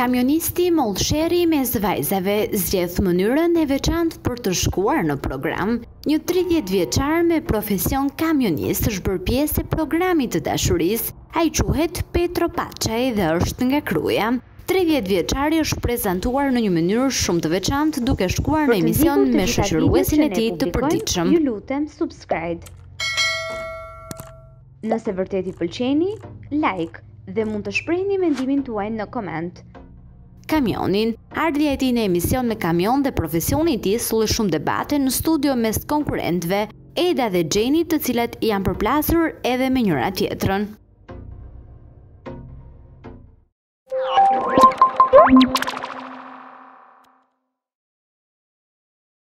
Kamionisti mollsheri mes vajzave zgjedh mënyrën e veçantë për të shkuar në program. Një 30 vjeçar me profesion kamionist është bërë pjesë e programit të dashurisë. Ai quhet Petro Pacaj dhe është nga Kruja. 30 vjeçari është prezantuar në një mënyrë shumë të veçantë duke shkuar në emision me shoqëruesin e tij të përditshëm. Ju lutem subscribe. Nëse vërtet i pëlqeni, like dhe mund të shprehni mendimin tuaj në koment. Kamionin, ardhja e tij në emision me kamion dhe profesioni i tij sulli shumë debate në studio mes konkurrentëve, Eda dhe Gjeni, të cilat janë përplasur edhe me njëra tjetrën.